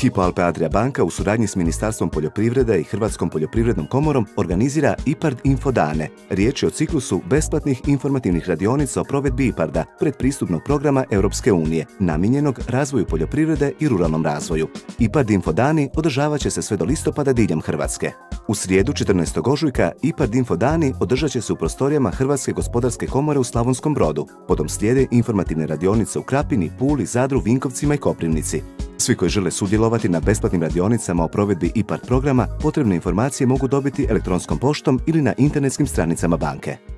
Hypo Alpe Adria banka u suradnji s Ministarstvom poljoprivrede i Hrvatskom poljoprivrednom komorom organizira IPARD Info dane. Riječ je o ciklusu besplatnih informativnih radionica o provedbi IPARD-a, predpristupnog programa Europske unije, namijenjenog razvoju poljoprivrede i ruralnom razvoju. IPARD Info dani održavat će se sve do listopada diljem Hrvatske. U srijedu 14. ožujka IPARD Info dani održat će se u prostorijama Hrvatske gospodarske komore u Slavonskom Brodu. Potom slijede informativne radionice u Krapini, Puli, Zadru, Vinkovcima i Koprivnici. Svi koji žele sudjelovati na besplatnim radionicama o provedbi IPARD programa potrebne informacije mogu dobiti elektronskom poštom ili na internetskim stranicama banke.